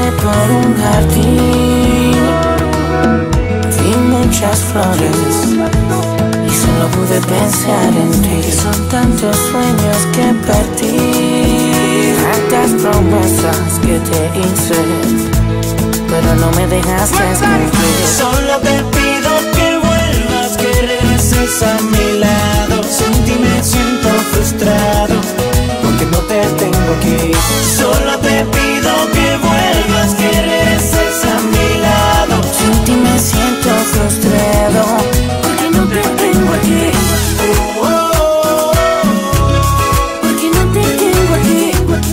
por un jardín, vi muchas flores y solo pude pensar en ti. Son tantos sueños que perdí, tantas promesas que te hice, pero no me dejaste cumplir. Solo te pido que vuelvas, que regreses a mi lado. Sin ti me siento frustrado, porque no te tengo aquí. Solo te pido que vuelvas, que regreses a mi lado. Sin ti me siento frustrado, porque no te tengo aquí. Porque no te tengo aquí.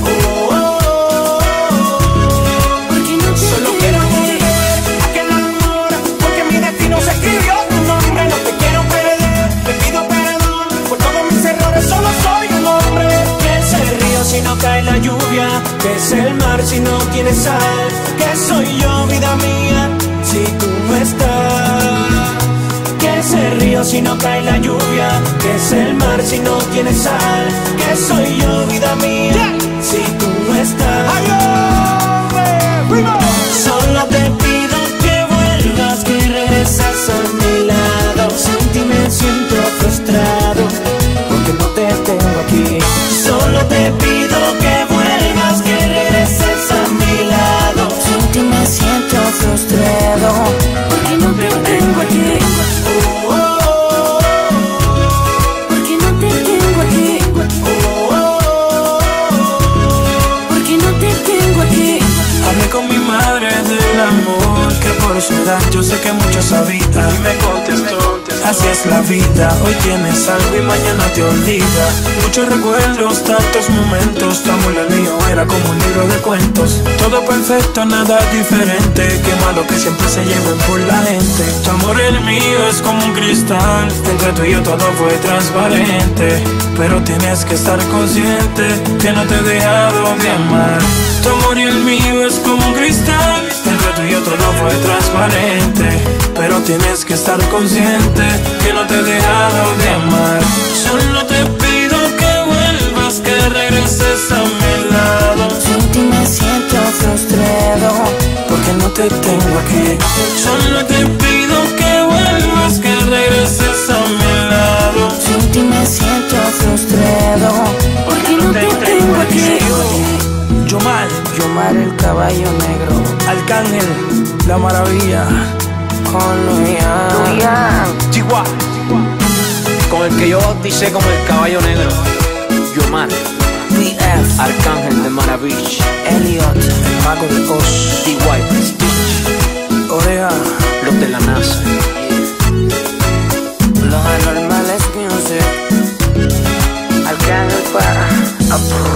Porque no te Solo tengo quiero aquí. volver a aquel amor, porque mi destino se escribió tu nombre. No te quiero perder, te pido perdón por todos mis errores. Solo soy un hombre. Que es el río si no cae la lluvia, que es el mar si no tiene sal, que soy yo, vida mía, si tú no estás. Que es el río si no cae la lluvia, que es el mar si no tiene sal, que soy yo, vida mía, si tú no estás. Solo te pido que vuelvas, que regresas a mi lado. Sin ti me siento frustrado, porque no te tengo aquí. Solo te pido que vuelvas, que regreses a mi lado. Sin ti me siento frustrado, porque no te tengo aquí. Porque no te tengo aquí. Porque no te tengo aquí. Hablé con mi madre del amor que por su edad yo sé que muchos habitan. Y me contestó, así es la vida, hoy tienes algo y mañana te olvida. Muchos recuerdos, tantos momentos, tu amor el mío era como un libro de cuentos. Todo perfecto, nada diferente, qué malo que siempre se lleven por la gente. Tu amor el mío es como un cristal, entre tú y yo todo fue transparente. Pero tienes que estar consciente que no te he dejado de amar. Tu amor y el mío es como un cristal, entre tú y yo todo fue transparente. Pero tienes que estar consciente que no te he dejado de amar. Solo te pido que vuelvas, que regreses a mi lado. Sin ti me siento frustrado, porque no te tengo aquí. Solo te pido que vuelvas, que regreses a mi lado. Sin ti me siento frustrado, porque no te tengo aquí. Yomar, el caballo negro, Arcángel, la maravilla. con Luyan. Chihuahua, con el que yo bauticé como el caballo negro. Yomar, BF, Arcángel de Maravich, Elliot, El mago de Oz, DY Prestige, Oreja, los de la NASA. Los Anormales Music, Arcángel para